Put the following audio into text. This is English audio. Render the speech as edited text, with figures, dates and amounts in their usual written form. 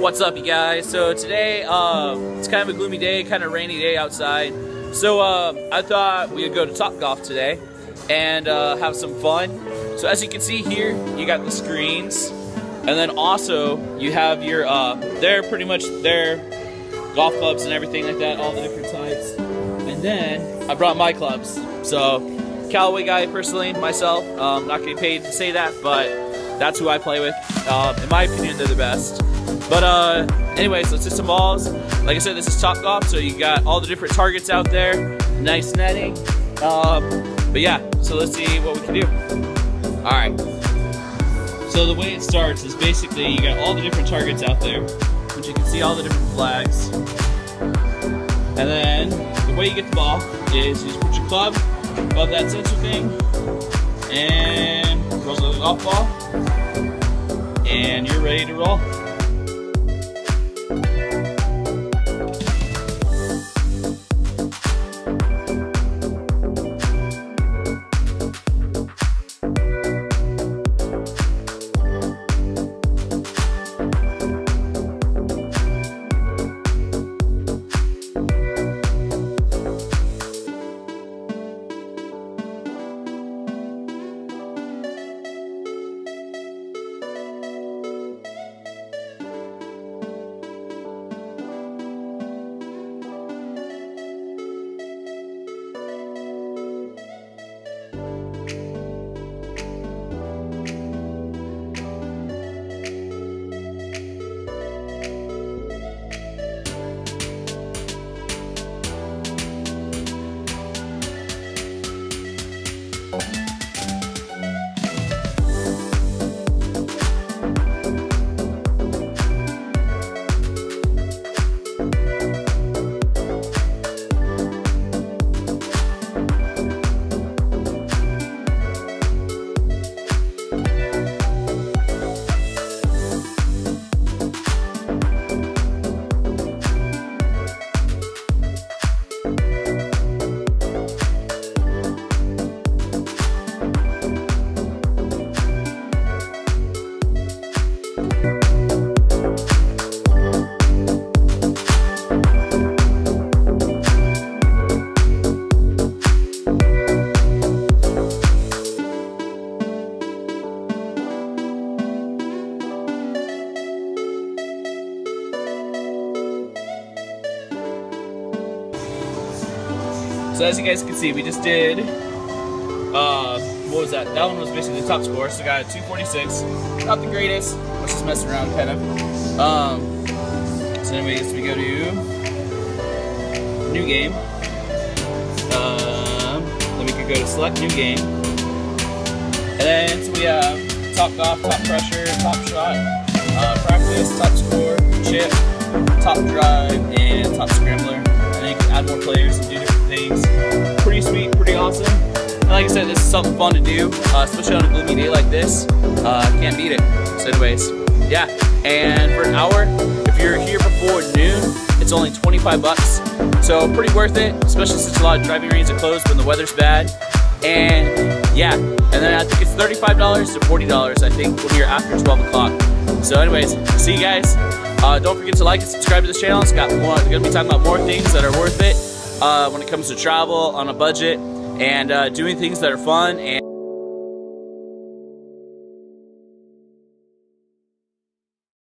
What's up, you guys? So today, it's kind of a gloomy day, kind of rainy day outside. So I thought we would go to Topgolf today and have some fun. So as you can see here, you got the screens, and then also you have your they're pretty much their golf clubs and everything like that, all the different types. And then I brought my clubs. So Callaway guy personally, myself, not getting paid to say that, but that's who I play with. In my opinion, they're the best. But anyways, let's hit some balls. Like I said, this is Topgolf, so you got all the different targets out there. Nice netting. But yeah, so let's see what we can do. All right. So the way it starts is basically you got all the different targets out there, which you can see all the different flags. And then the way you get the ball is you just put your club above that sensor thing, and goes a golf ball, and you're ready to roll. So as you guys can see, we just did, what was that? That one was basically the top score, so I got a 246. Not the greatest, I was just messing around kind of. So anyways, we go to new game. Then we could go to select new game. And then so we have top golf, top pressure, top shot, practice, top score, chip, top drive, and top scrambler. And then you can add more players and do different things. Pretty sweet, pretty awesome. And like I said, this is something fun to do, especially on a gloomy day like this. Can't beat it. So anyways, yeah. And for an hour, if you're here before noon, it's only 25 bucks. So pretty worth it, especially since a lot of driving ranges are closed when the weather's bad. And yeah, and then I think it's $35 to $40, I think, when you're after 12 o'clock. So anyways, see you guys. Don't forget to like and subscribe to this channel. It's got more, we're gonna be talking about more things that are worth it when it comes to travel on a budget and doing things that are fun and